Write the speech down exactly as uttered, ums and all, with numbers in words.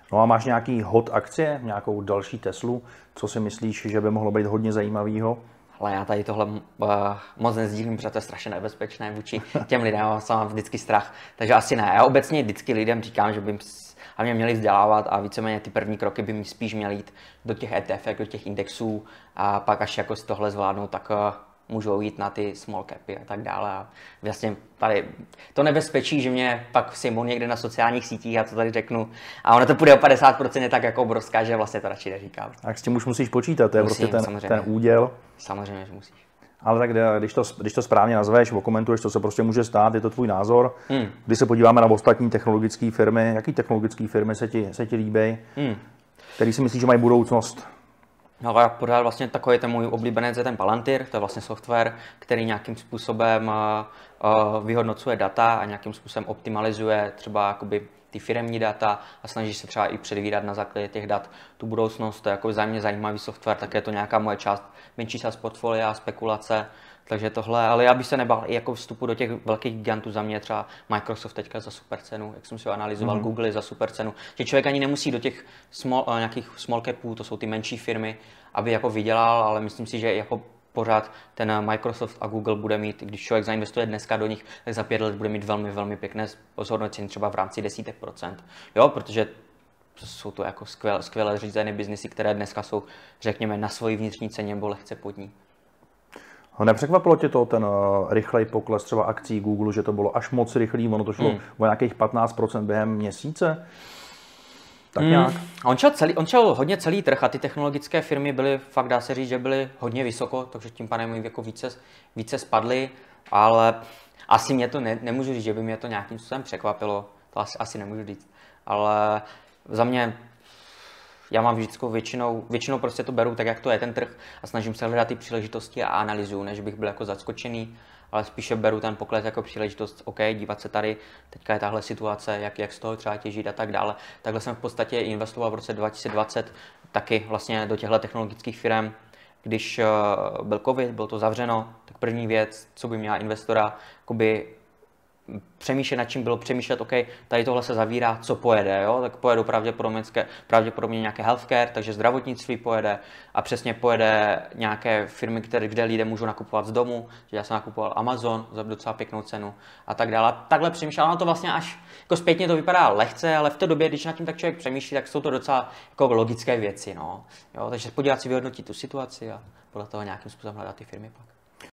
No a máš nějaký hot akcie, nějakou další Teslu, co si myslíš, že by mohlo být hodně zajímavého? Ale já tady tohle uh, moc nezdílím, protože to je strašně nebezpečné vůči těm lidem, já mám vždycky strach, takže asi ne. Já obecně vždycky lidem říkám, že by mě měli vzdělávat a víceméně ty první kroky by mi spíš měly jít do těch E T F, do těch indexů a pak až jako si tohle zvládnou, tak uh, můžou jít na ty small capy a tak dále. A vlastně tady to nebezpečí, že mě pak sejmou někde na sociálních sítích a to tady řeknu a ono to půjde o padesát procent je tak jako obrovská, že vlastně to radši neříkám. A s tím už musíš počítat, to je Musím, prostě ten, ten úděl. Samozřejmě, že musíš. Ale tak když to, když to správně nazveš, okomentuješ, to se prostě může stát, je to tvůj názor. Hmm. Když se podíváme na ostatní technologické firmy, jaký technologické firmy se ti, se ti líbí? Hmm. Který si myslíš, že mají budoucnost? No já pořád vlastně takový ten můj oblíbenec je ten Palantir, to je vlastně software, který nějakým způsobem uh, vyhodnocuje data a nějakým způsobem optimalizuje třeba jakoby ty firemní data a snaží se třeba i předvídat na základě těch dat tu budoucnost. To je jako zájemně zajímavý software, tak je to nějaká moje část, menší část portfolia, spekulace, takže tohle, ale já bych se nebál i jako vstupu do těch velkých gigantů, za mě třeba Microsoft teďka za super cenu, jak jsem si ho analyzoval, mm-hmm. Google za super cenu, že člověk ani nemusí do těch small, nějakých small capů, to jsou ty menší firmy, aby jako vydělal, ale myslím si, že jako pořád ten Microsoft a Google bude mít, když člověk zainvestuje dneska do nich, tak za pět let bude mít velmi, velmi pěkné zhodnocení třeba v rámci desítek procent. Jo, protože jsou to jako skvěle, skvěle řízené biznesy, které dneska jsou, řekněme, na svoji vnitřní ceně nebo lehce pod ní. Nepřekvapilo tě to, ten uh, rychlej pokles třeba akcí Google, že to bylo až moc rychlý, ono to šlo hmm. o nějakých patnáct procent během měsíce? Tak hmm. nějak. On šel, celý, on šel hodně celý trh a ty technologické firmy byly, fakt dá se říct, že byly hodně vysoko, takže tím pádem jako více, více spadly, ale asi mě to ne, nemůžu říct, že by mě to nějakým způsobem překvapilo, to asi, asi nemůžu říct, ale za mě já mám vždycky většinou, většinou prostě to beru tak, jak to je ten trh a snažím se hledat ty příležitosti a analyzuju, než bych byl jako zaskočený, ale spíše beru ten pokles jako příležitost, OK, dívat se tady, teďka je tahle situace, jak, jak z toho třeba těžit a tak dále. Takhle jsem v podstatě investoval v roce dva tisíce dvacet taky vlastně do těchto technologických firm. Když byl covid, bylo to zavřeno, tak první věc, co by měla investora, jakoby přemýšlet, nad čím bylo přemýšlet, OK, tady tohle se zavírá, co pojede, jo? Tak pojedou pravděpodobně, pravděpodobně nějaké healthcare, takže zdravotnictví pojede a přesně pojede nějaké firmy, které, kde lidé můžou nakupovat z domu, že já jsem nakupoval Amazon za docela pěknou cenu a tak dále. Takhle přemýšlel, ono to vlastně až jako zpětně to vypadá lehce, ale v té době, když nad tím tak člověk přemýšlí, tak jsou to docela jako logické věci, no. Jo? Takže podívat si, vyhodnotit tu situaci a podle toho nějakým způsobem hledat ty firmy pak.